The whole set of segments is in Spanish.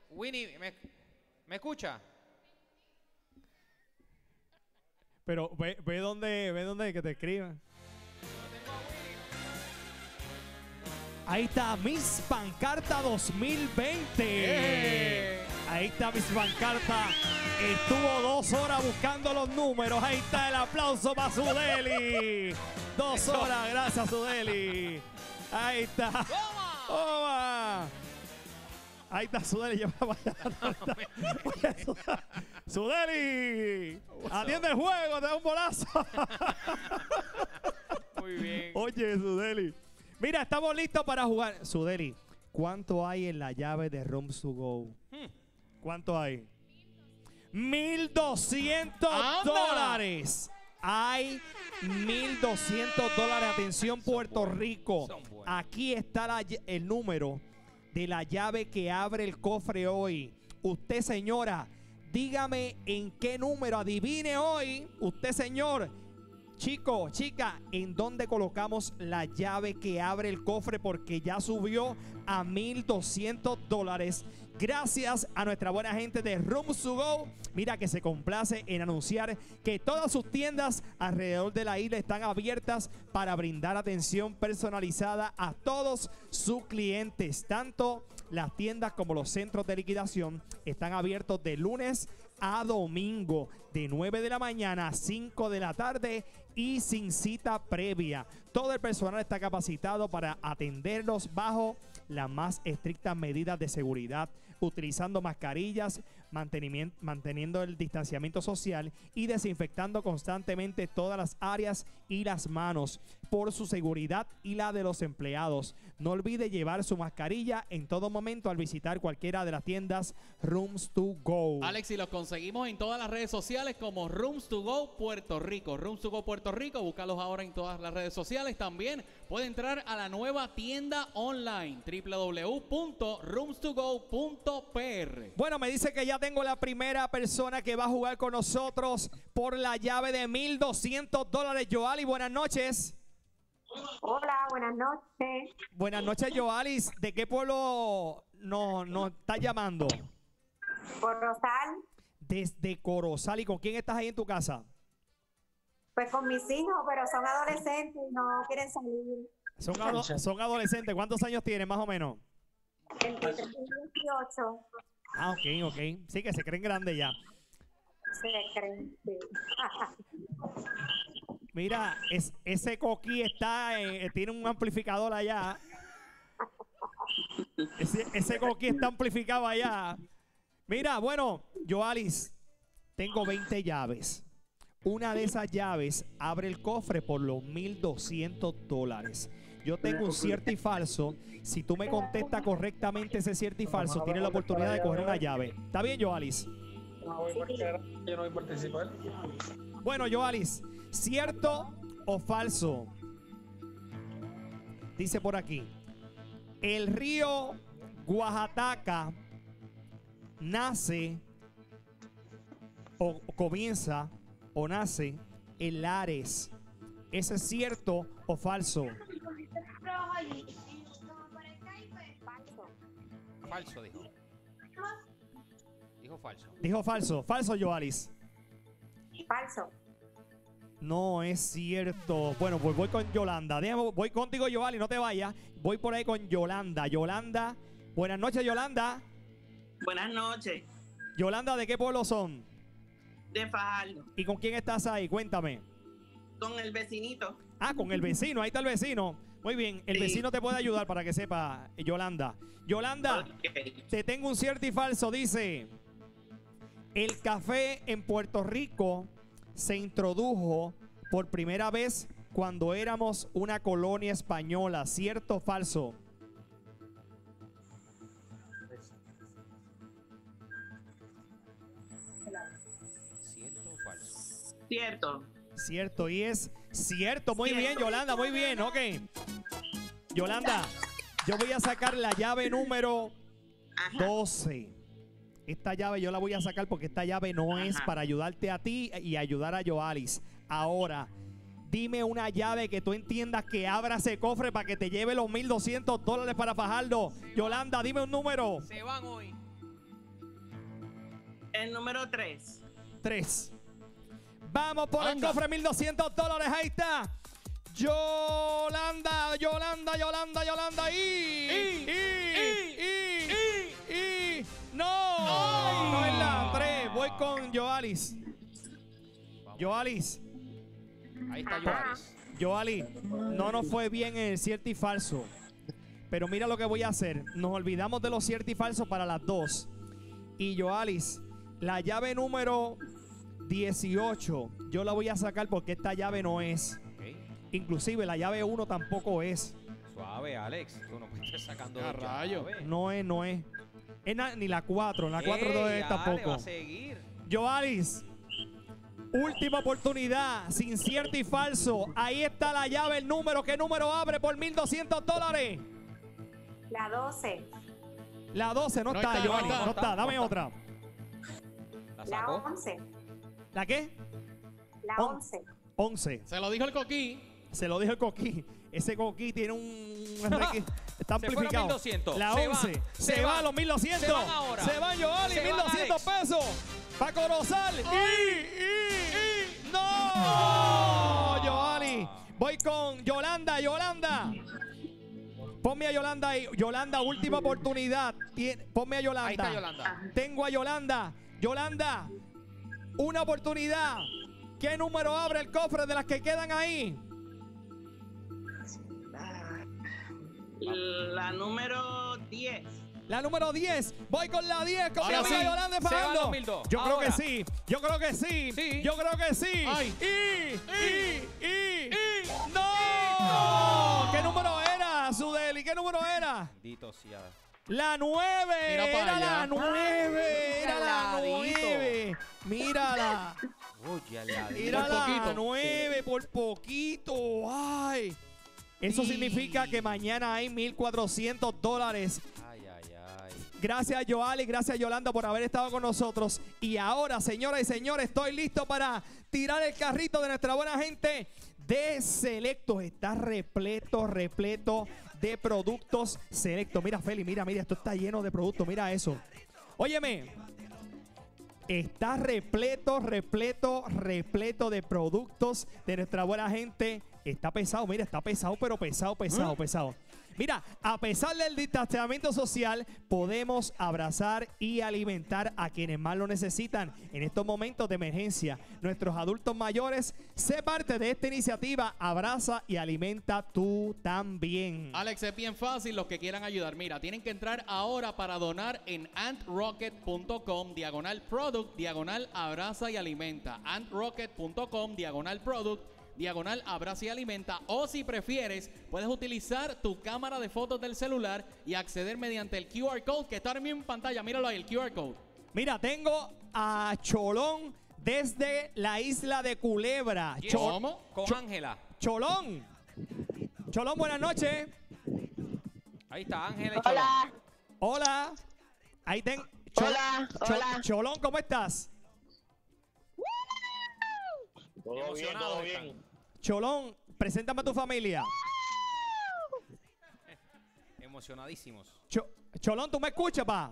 Winnie, ¿me escucha? Pero ve dónde que te escriban. Ahí está Miss Pancarta 2020. Ahí está Miss Pancarta. Estuvo 2 horas buscando los números. Ahí está el aplauso para Sudeli. 2 horas, gracias Sudeli. Ahí está. ¡Toma! Ahí está Sudeli. Sudeli. Atiende el juego, te da un bolazo. Muy bien. Oye, Sudeli. Mira, estamos listos para jugar. Sudeli, ¿cuánto hay en la llave de Rooms to Go? ¿Cuánto hay? $1,200. Hay $1,200. Atención, Puerto Rico. Aquí está el número de la llave que abre el cofre hoy. Usted, señora, dígame en qué número. Adivine hoy. Usted, señor. Chico, chica, ¿en dónde colocamos la llave que abre el cofre? Porque ya subió a $1,200. Gracias a nuestra buena gente de Rooms to Go. Mira que se complace en anunciar que todas sus tiendas alrededor de la isla están abiertas para brindar atención personalizada a todos sus clientes. Tanto las tiendas como los centros de liquidación están abiertos de lunes a domingo, de 9 de la mañana a 5 de la tarde y sin cita previa. Todo el personal está capacitado para atenderlos bajo las más estrictas medidas de seguridad, utilizando mascarillas, manteniendo el distanciamiento social y desinfectando constantemente todas las áreas y las manos por su seguridad y la de los empleados. No olvide llevar su mascarilla en todo momento al visitar cualquiera de las tiendas Rooms to Go. Alex, y los conseguimos en todas las redes sociales como Rooms to Go Puerto Rico. Rooms to Go Puerto Rico, búscalos ahora en todas las redes sociales. También puede entrar a la nueva tienda online www.roomstogo.pr. Bueno, me dice que ya tengo la primera persona que va a jugar con nosotros por la llave de $1,200. Joali, buenas noches. Hola, buenas noches. Buenas noches, Joalis. ¿De qué pueblo nos estás llamando? Corozal, Desde Corozal. ¿Y con quién estás ahí en tu casa? pues con mis hijos, pero son adolescentes y no quieren salir. Son adolescentes. ¿Cuántos años tienen más o menos? Entre 13 y 18 Ah, ok. Sí, que se creen grandes ya. se creen. Sí. Mira, ese coquí tiene un amplificador allá. Ese coquí está amplificado allá. Mira, bueno, Joalis, tengo 20 llaves. Una de esas llaves abre el cofre por los $1,200. Yo tengo un cierto y falso. Si tú me contestas correctamente ese cierto y falso, tienes la oportunidad de coger una llave. ¿Está bien, Joalis? Yo no voy a participar. Bueno, Joalis, ¿cierto o falso? Dice por aquí: el río Oaxaca nace o comienza o nace en Lares. ¿Eso es cierto o falso? Falso, dijo. Dijo falso. Dijo falso. Falso, Joalis. Falso. No es cierto. Bueno, pues voy con Yolanda. Voy contigo, Joalis, no te vayas. Voy por ahí con Yolanda. Yolanda. Buenas noches, Yolanda. Buenas noches. Yolanda, ¿de qué pueblo son? De Fajardo. ¿Y con quién estás ahí? Cuéntame. Con el vecinito. Ah, con el vecino. Ahí está el vecino. Muy bien. El vecino te puede ayudar para que sepa, Yolanda. Yolanda, te tengo un cierto y falso. Dice: el café en Puerto Rico se introdujo por primera vez cuando éramos una colonia española. ¿Cierto o falso? ¿Cierto o falso? Cierto. Cierto, y es cierto. Muy bien, Yolanda, muy bien. Ok. Yolanda, yo voy a sacar la llave número 12. Esta llave yo la voy a sacar porque esta llave no es para ayudarte a ti y ayudar a Joalis. Ahora, dime una llave que tú entiendas que abra ese cofre para que te lleve los $1,200 para Fajardo. Yolanda, dime un número. Se van hoy. El número 3. 3. Vamos por Anda. el cofre, $1,200. Ahí está. Yolanda. No. No es la 3. Voy con Joalis. Joalis. Ahí está Joalis. Joalis, no nos fue bien en el cierto y falso. Pero mira lo que voy a hacer. Nos olvidamos de los ciertos y falsos para las 2. Y Joalis, la llave número 18, yo la voy a sacar porque esta llave no es. Ok. Inclusive la llave 1 tampoco es. Suave, Alex. Tú no puedes estar sacando ¡A dos rayo! llaves. No es. Ni la 4. La 4 Ey, no es dale, tampoco. va a seguir. Joalis, última oportunidad, sin cierto y falso. Ahí está la llave, el número. ¿Qué número abre por $1,200? La 12. La 12 no, No está, está, Joalis. no está. No está. Dame otra. La La sacó. 11. ¿La qué? La On- 11. 11. Se lo dijo el coquí. Se lo dijo el Coquí. Ese Coquí tiene un... Está Se fueron amplificado. 1,200. La Se 11. van. Se Se va van. a los 1,200. Se van ahora. Se van, Joalis. Se van, 1,200 Alex. pesos. Para Corozal. ¡No! Joalis. Voy con Yolanda. Ponme a Yolanda ahí. Yolanda, última oportunidad. Ponme a Yolanda. Ahí está Yolanda. Tengo a Yolanda. Yolanda, una oportunidad. ¿Qué número abre el cofre de las que quedan ahí? La número 10. La número 10. Voy con la 10. Con mi Ahora amiga sí. Yolanda Se va a Fajardo. los 1,200. Yo creo Ahora. que sí. Yo creo que sí. Sí. Yo creo que sí. Ay. ¡No! ¿Qué número era, Sudeli? ¿Qué número era? Bendito sea. La 9. Mira para Era la allá. 9. Era la Caladito. 9. Mírala. Oye, al ladito. Era Por la poquito. 9 por poquito. Ay. Eso significa que mañana hay $1,400. Ay, ay, ay. Gracias, Joalis. Gracias, Yolanda, por haber estado con nosotros. Y ahora, señoras y señores, estoy listo para tirar el carrito de nuestra buena gente de Selectos. Está repleto de productos Selectos. Mira, Feli, mira, esto está lleno de productos. Mira eso. Óyeme, está repleto de productos de nuestra buena gente. Está pesado, mira, está pesado, pero pesado. Mira, a pesar del distanciamiento social, podemos abrazar y alimentar a quienes más lo necesitan en estos momentos de emergencia. Nuestros adultos mayores, sé parte de esta iniciativa. Abraza y alimenta tú también. Alex, es bien fácil los que quieran ayudar. Mira, tienen que entrar ahora para donar en antrocket.com/product, /abraza y alimenta. antrocket.com, /product, abraza y alimenta. O si prefieres, puedes utilizar tu cámara de fotos del celular y acceder mediante el QR code que está ahora mismo en pantalla. Míralo ahí, el QR code. Mira, tengo a Cholón desde la isla de Culebra. ¿Quién? ¿Cómo? Con Ángela. Cholón, buenas noches. Ahí está Ángela y Hola, Hola. Ahí ten. hola, hola. Cholón, ¿cómo estás? Cholón. Emocionados están. Cholón, preséntame a tu familia. Emocionadísimos. Cholón, ¿tú me escuchas, pa?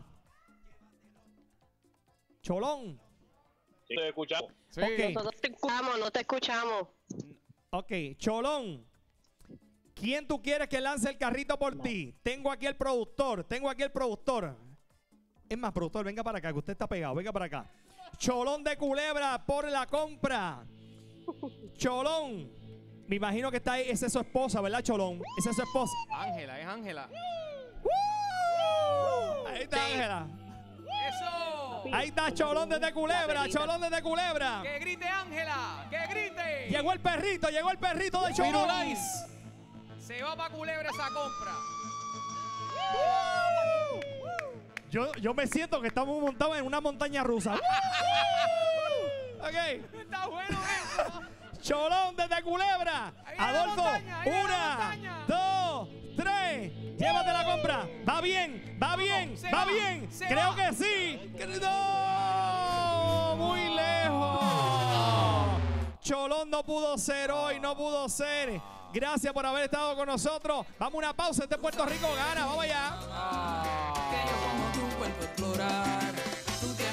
Cholón. Te escuchamos. Sí. Ok. Nosotros te escuchamos, no te escuchamos. Ok, Cholón. ¿Quién tú quieres que lance el carrito por ti? Tengo aquí el productor. Es más, productor, venga para acá, que usted está pegado. Venga para acá. Cholón de Culebra por la compra. Cholón. Me imagino que está ahí. Esa es su esposa, ¿verdad, Cholón? Esa es su esposa. Ángela, es Ángela. Ahí está Ángela. ¡Eso! Ahí está Cholón desde Culebra. Cholón desde Culebra. ¡Que grite Ángela! ¡Que grite! Llegó el perrito de Cholón. Firulais. Se va para Culebra esa compra. Yo me siento que estamos montados en una montaña rusa. Ok. Está bueno eso. Cholón desde Culebra. Ahí viene la Adolfo, montaña, ahí viene la 1, montaña. 2, 3. Llévate la compra. Va bien. se Va va, bien. se Creo va. que sí. No, muy lejos. Cholón no pudo ser hoy, no pudo ser. Gracias por haber estado con nosotros. Vamos a una pausa. Este Puerto Rico gana. Vamos allá. Que yo como tu cuerpo explora.